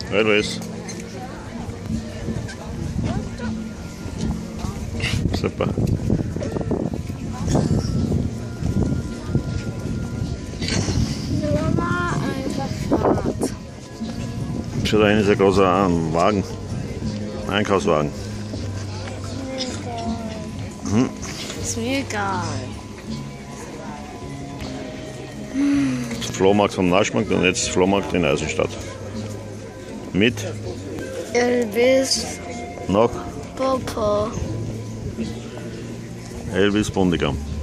Elvis. Super. Mama, einfach Fahrt. Schau, da hinten ist ein großer Wagen. Einkaufswagen. Ist mir egal. Flohmarkt vom Naschmarkt und jetzt Flohmarkt in Eisenstadt. Mit Elvis, noch Papa. Elvis Bundigam.